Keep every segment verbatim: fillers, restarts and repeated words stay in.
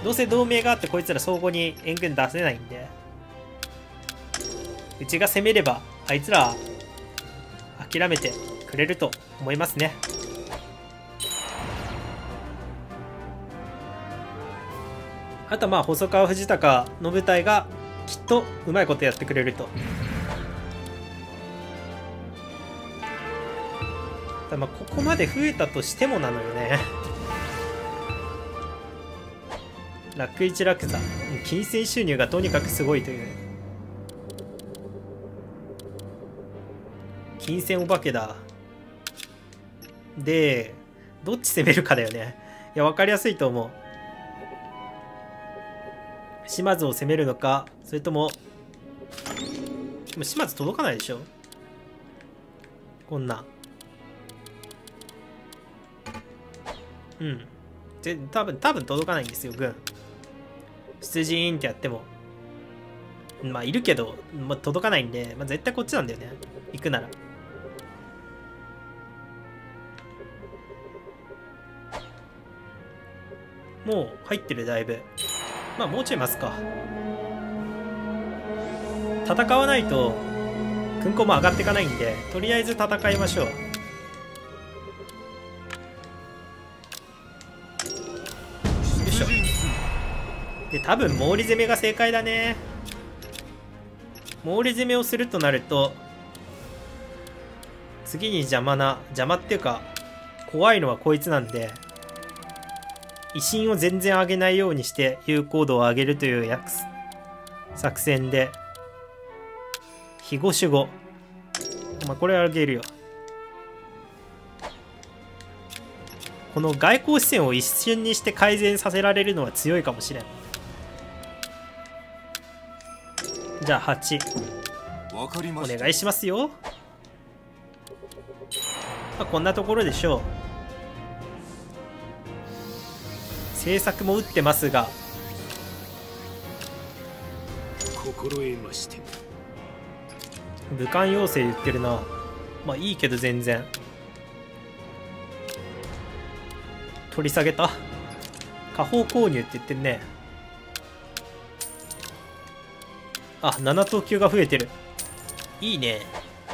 どうせ同盟があってこいつら相互に援軍出せないんで、うちが攻めればあいつら諦めてくれると思いますね。あとはまあ細川藤孝の部隊がきっとうまいことやってくれると。ただまあここまで増えたとしてもなのよね。楽一楽座、金銭収入がとにかくすごいという。金銭お化けだ。でどっち攻めるかだよね。いや分かりやすいと思う。島津を攻めるのか、それともでも島津届かないでしょこんな。うんで多分多分届かないんですよ軍。出陣ってやってもまあいるけど、まあ、届かないんで、まあ、絶対こっちなんだよね行くなら。もう入ってるだいぶ。まあもうちょい待つか。戦わないと軍港も上がっていかないんで、とりあえず戦いましょう。よいしょ。で多分毛利攻めが正解だね。毛利攻めをするとなると次に邪魔な邪魔っていうか怖いのはこいつなんで、威信を全然上げないようにして有効度を上げるというやつ作戦で、肥後守護、まあこれは上げるよ。この外交視線を一瞬にして改善させられるのは強いかもしれん。じゃあはちお願いしますよ。まあこんなところでしょう。政策も打ってますが、 心得まして。 武漢要請言ってるな。まあいいけど全然取り下げた。下方購入って言ってるね。あ、なな等級が増えてる。いいね。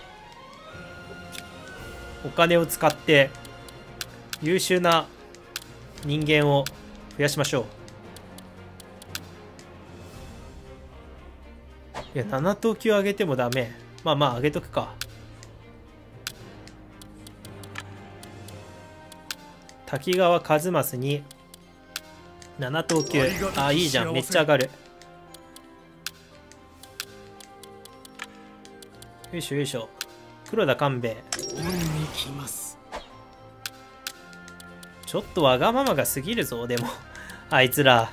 お金を使って優秀な人間を増やしましょう。いやなな等級上げてもダメ。まあまあ上げとくか。滝川一益になな等級。あ、いいじゃん、めっちゃ上がる。よいしょよいしょ。黒田官兵衛、ちょっとわがままが過ぎるぞ。でもあいつら。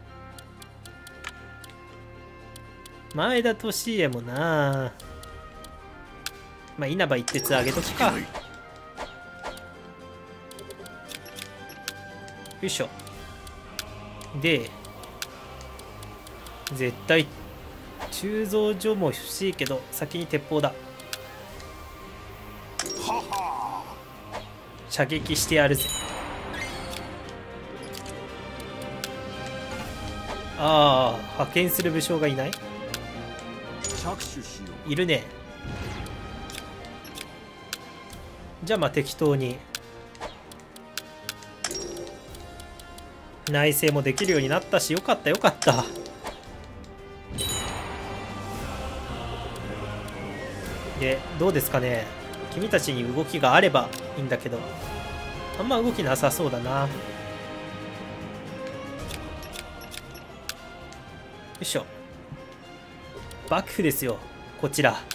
前田利家もな、まあ稲葉一徹上げとくか。よいしょ。で絶対鋳造所も欲しいけど先に鉄砲だ。射撃してやるぜ。ああ、派遣する武将がいない？いるね。じゃあまあ適当に内政もできるようになったし、よかったよかった。でどうですかね。君たちに動きがあればいいんだけど、あんま動きなさそうだな。よいしょ。幕府ですよこちら。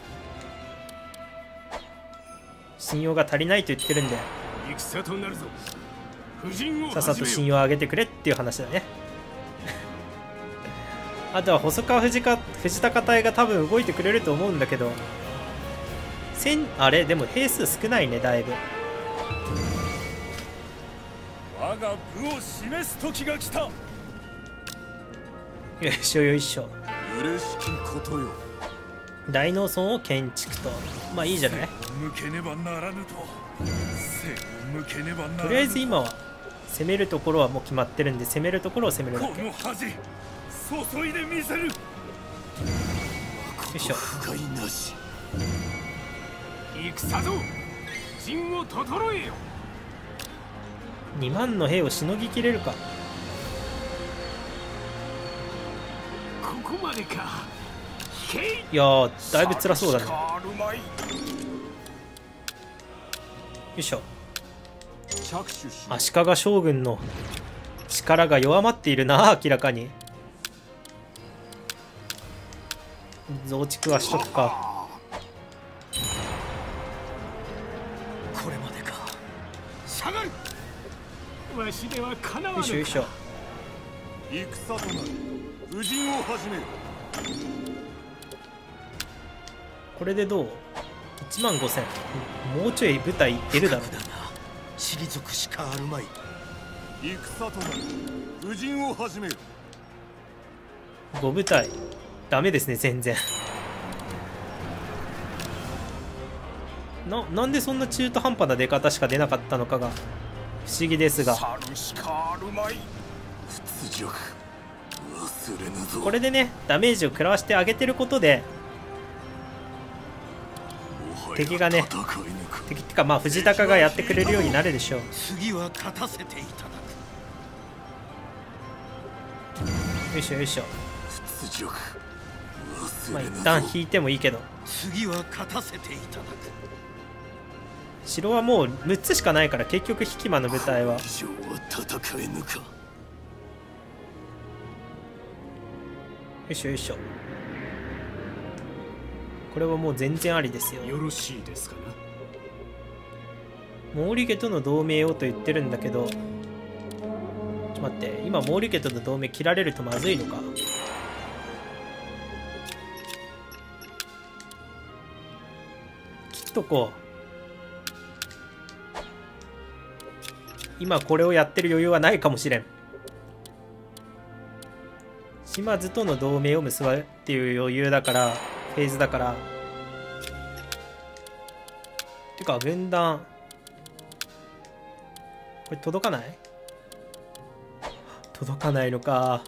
信用が足りないと言ってるんで、 戦となるぞ。 さっさと信用を上げてくれっていう話だね。あとは細川藤か藤孝隊が多分動いてくれると思うんだけど、千あれでも兵数少ないねだいぶ。 我が部を示す時が来た。 よいしょよいしょ。 嬉しきことよ。 大農村を建築と、まあいいじゃない。 向けねばならぬと。背を向けねばならぬと。 とりあえず今は攻めるところはもう決まってるんで、攻めるところを攻めるだけ。よこの恥注いでみせる。よいしょ。 不甲斐なし。 戦ぞ、陣を整えよ。 にまんの兵をしのぎきれるか。 ここまでか。 いやー、だいぶ辛そうだね。よいしょ。足利将軍の力が弱まっているな、明らかに。増築はしとくか。 これまでか。 下がる。わしではかなわぬ。 よいしょよいしょ。 戦となる。武陣を始める。 これでどう ?いちまんごせん。もうちょい部隊出るだろう。 退くしかあるまい。 戦となる。武陣を始める。 ご部隊ダメですね、全然。な、なんでそんな中途半端な出方しか出なかったのかが不思議ですが、これでね、ダメージを食らわしてあげてることで、敵がね、敵ってかまあ藤高がやってくれるようになるでしょう。 次は勝たせていただく。よいしょよいしょ。 屈辱。 まあ一旦引いてもいいけど、 次は勝たせていただく。 城はもうむっつしかないから、結局引き間の部隊は。よいしょよいしょ。これはもう全然ありですよ。 よろしいですかな。 毛利家との同盟をと言ってるんだけど、ちょっと待って、今毛利家との同盟切られるとまずいのか。切っとこう。今これをやってる余裕はないかもしれん。島津との同盟を結ぶっていう余裕だから、フェーズだから。てか軍団これ届かない？届かないのか。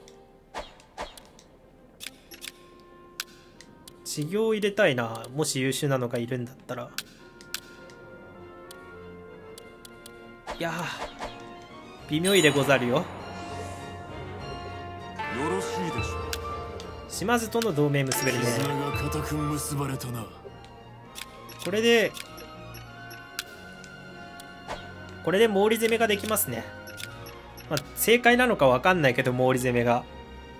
治療入れたいな、もし優秀なのがいるんだったら。いやー、微妙いでござるよ。 よろしいでしょう。 島津との同盟結べるね。 絆が固く結ばれたな。 これでこれで毛利攻めができますね。まあ、正解なのか分かんないけど、毛利攻めが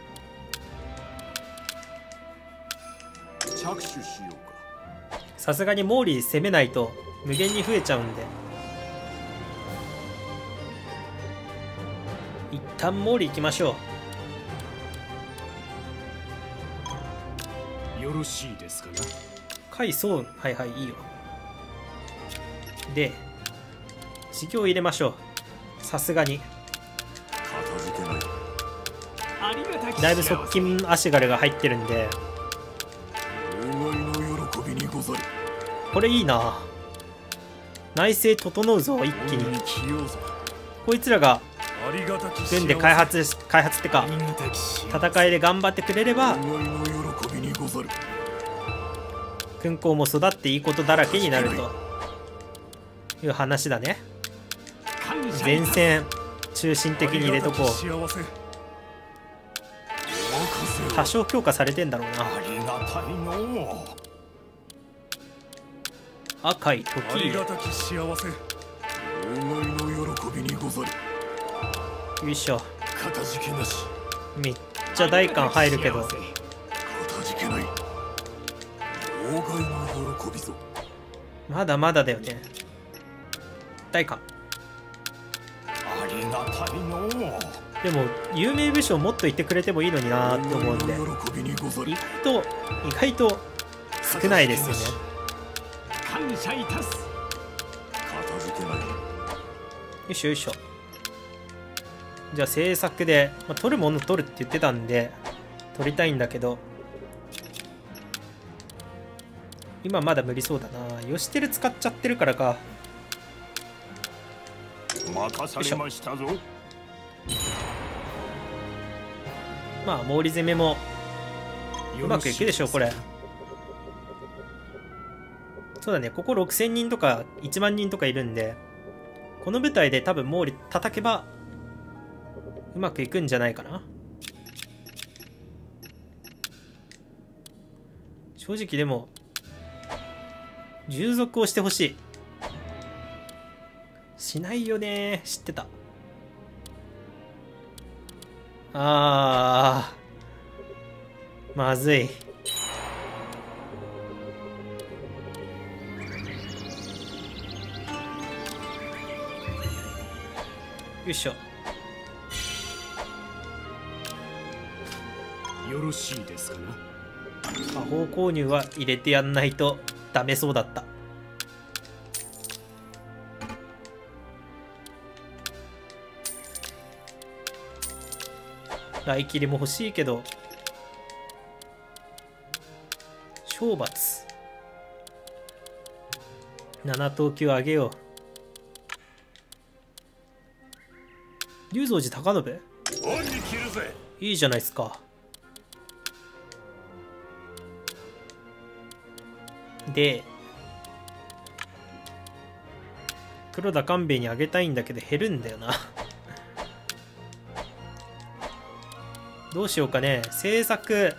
着手しようか。 さすがに毛利攻めないと無限に増えちゃうんで、一旦毛利行きましょう。よろしいですかな。 甲斐そう、はいはい、いいよ。で事業入れましょう。さすがにだいぶ側近足軽が入ってるんで、これいいな。内政整うぞ、一気に。こいつらが軍で開発開発ってか戦いで頑張ってくれれば、勲功も育っていいことだらけになるという話だね。前線中心的に入れとこう。多少強化されてんだろうな。赤い時よいしょ。めっちゃ大官入るけど、まだまだだよね。大官でも有名武将もっと言ってくれてもいいのになーって思うんで、意外と意外と少ないですよね。 感謝いたす。 よいしょよいしょ。じゃあ政策で、まあ、取るもの取るって言ってたんで取りたいんだけど、今まだ無理そうだな。義輝使っちゃってるからか。 任されましたぞ。 まあ毛利攻めもうまくいくでしょうこれ。そうだね、こころくせんにんとかいちまんにんとかいるんで、この舞台で多分毛利叩けばうまくいくんじゃないかな。正直でも従属をしてほしい。しないよね、知ってた。あーまずい。よいしょ。 よろしいですかな。 魔法購入は入れてやんないとダメそうだった。雷切りも欲しいけど、懲罰なな等級上げよう。龍蔵寺高信恩に切るぜ。 いいじゃないですか。で黒田官兵衛にあげたいんだけど減るんだよなどうしようかね。政策、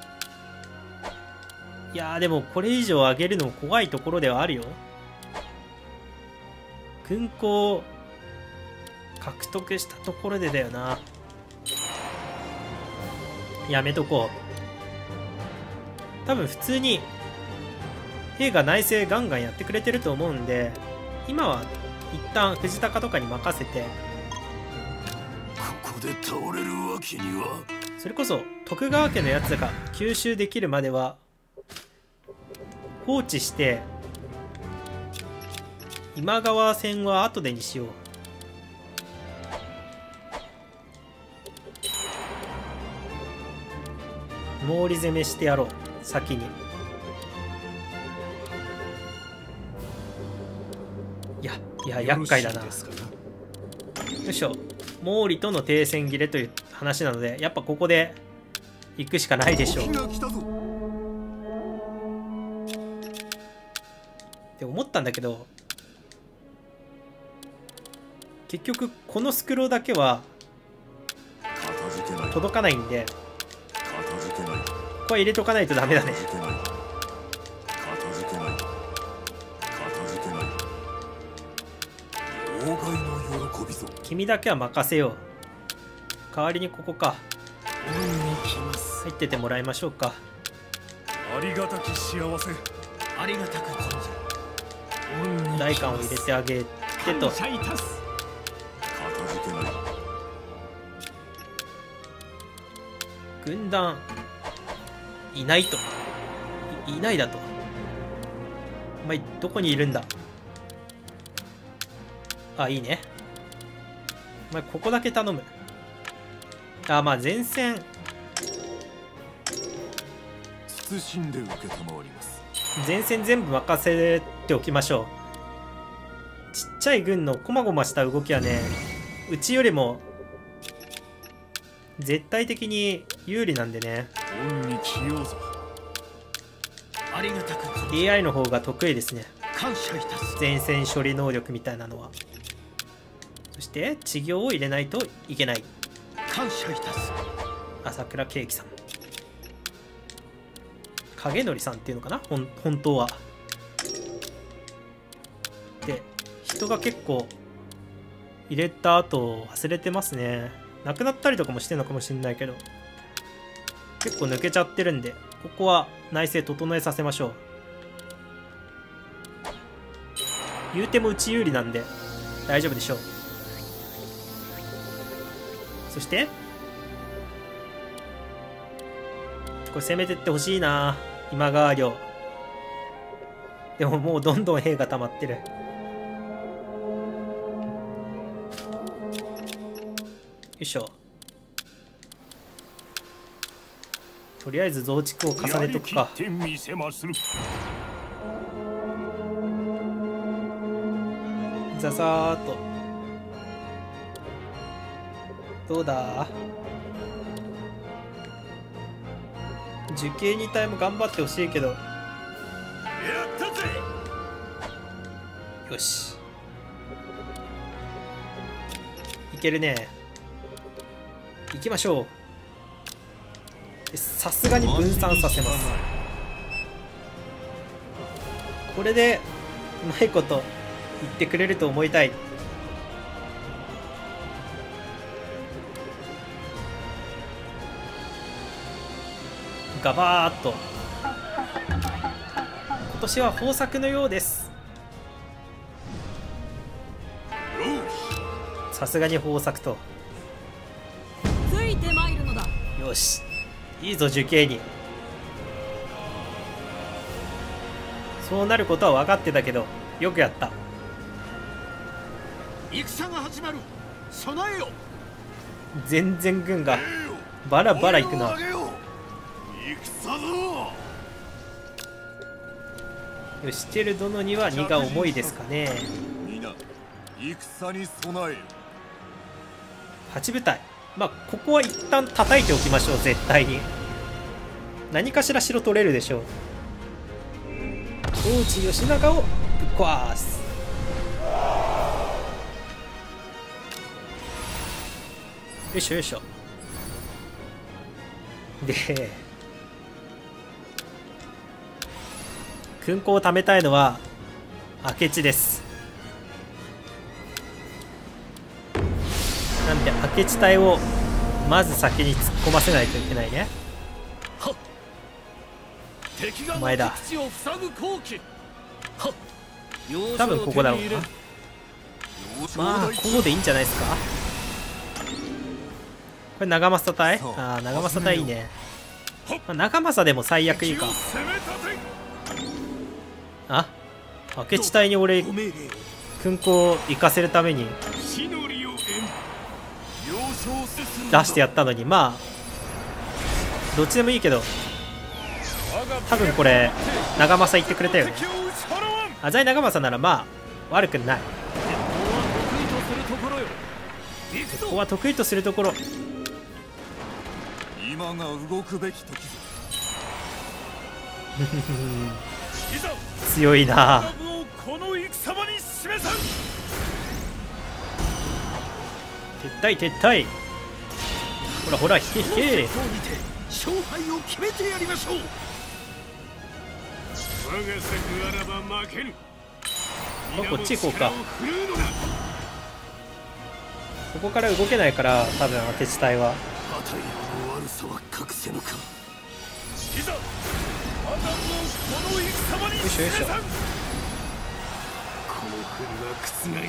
いやーでもこれ以上上げるのも怖いところではあるよ。軍港獲得したところでだよな。やめとこう。多分普通に兵が内政ガンガンやってくれてると思うんで、今は一旦藤高とかに任せて、 ここで倒れるわけには。 それこそ徳川家のやつが吸収できるまでは放置して、今川戦は後でにしよう。毛利攻めしてやろう先に。いやいや厄介だな。よいしょ。毛利との停戦切れという話なので、やっぱここで行くしかないでしょうって思ったんだけど、結局このスクローだけは届かないんで、ここは入れとかないとダメだね。君だけは任せよう。代わりにここか入っててもらいましょうか。 ありがたき幸せ。 ありがたく存ず。 代官を入れてあげてと。軍団いないと い, いないだと。お前どこにいるんだ。あ、いいね。お前ここだけ頼む。あ、まあ前線謹んで受けたまわります。 前線全部任せておきましょう。ちっちゃい軍のこまごました動きはね、うちよりも絶対的に有利なんでね。 恩に着ようぞ。 ありがたく存ず。 エーアイ の方が得意ですね、 感謝いたす。 前線処理能力みたいなのは。そして治療を入れないといけない。 感謝いたす。 朝倉慶樹さん、影則さんっていうのかな、ほん本当は。で人が結構入れた後忘れてますね。亡くなったりとかもしてるのかもしれないけど、結構抜けちゃってるんで、ここは内政整えさせましょう。言うてもうち有利なんで大丈夫でしょう。そしてこれ攻めてってほしいな、今川領。でももうどんどん兵が溜まってる。よいしょ。とりあえず増築を重ねとくか。ザザーっとどうだ。受刑に隊も頑張ってほしいけど。 やったぜ。 よし、いけるね。行きましょう。でさすがに分散させます。これでうまいこと言ってくれると思いたい。ガバーっと。今年は豊作のようです。さすがに豊作と。 ついてまいるのだ。 よし、いいぞ受刑に。そうなることは分かってたけどよくやった。 戦が始まる。備えよ。 全然軍がバラバラ行くな。 戦ぞ。 よし、チェル殿には荷が重いですかね。 皆戦に備えよ。 はち部隊、まあここは一旦叩いておきましょう。絶対に何かしら城取れるでしょう。大内義長をぶっ壊す。よいしょよいしょ。で勲功を貯めたいのは明智です。なんで明智隊をまず先に突っ込ませないといけないね。お前だ。多分ここだろうな。まあここでいいんじゃないですか。これ長政隊、ああ長政隊いいね。まあ、長政でも最悪いいか。あ、明智隊に俺勲功行かせるために出してやったのに、まあどっちでもいいけど、多分これ長政言ってくれたよね。浅井長政ならまあ悪くない。ここは得意とするところ。 今が動くべき時ぞ。 強いな。 この戦場に示さん。 撤退撤退。ほらほら引け引け。 勝敗を決めてやりましょう。我が策あらば負ける。 こっち行こうか。ここから動けないから多分明智隊は。 悪さは隠せぬか。いざ我がこの戦場に示さん。この国は覆さね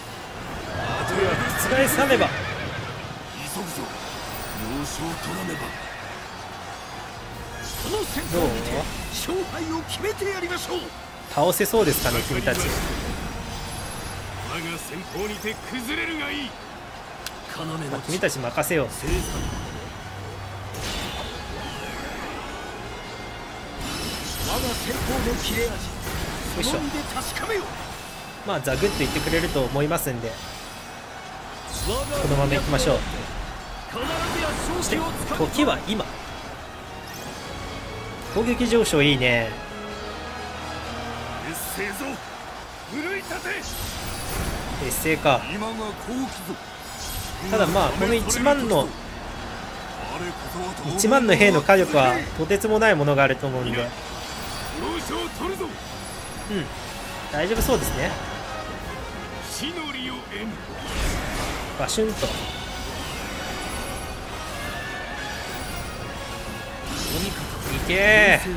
ば。 覆さねば。 急ぐぞ。要所を取らねば。この戦どう闘にて勝敗を決めてやりましょう。 倒せそうですかね君たち。 我が先方にて崩れるがいい。要の君たち任せよう。 我が先方の切れ味、 よいしょ。 その身で確かめよ。 まあザグッと言ってくれると思いますんで、このまま行きましょう。そして時は今。攻撃上昇いいね。 劣勢ぞ、奮い立て。 劣勢か。 今が好機ぞ。 ただまあこのいちまんのいちまんの兵の火力はとてつもないものがあると思うんで、うん、大丈夫そうですね。バシュンと。いけー。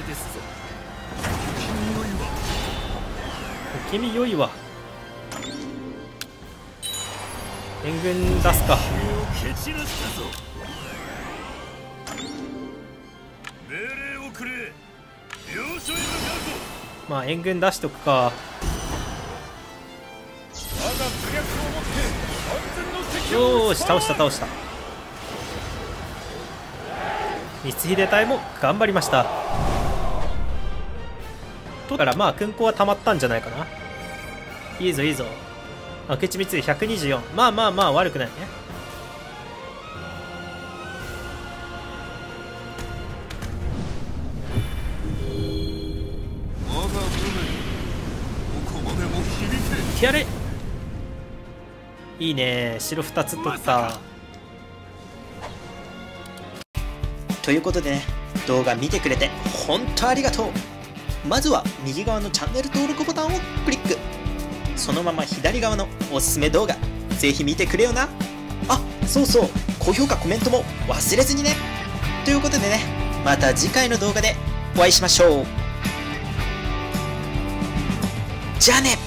君良いわ。援軍出すか。まあ援軍出しとくか。よーし倒した倒した。光秀隊も頑張りました。とだからまあ勲功はたまったんじゃないかな。いいぞいいぞ。明智光秀ひゃくにじゅうよん。まあまあまあ悪くないね。 いいね、白ふたつ取った。 ということでね、動画見てくれて本当ありがとう。まずは右側のチャンネル登録ボタンをクリック。そのまま左側のおすすめ動画ぜひ見てくれよな。あ、そうそう、高評価コメントも忘れずにね。ということでね、また次回の動画でお会いしましょう。じゃあね。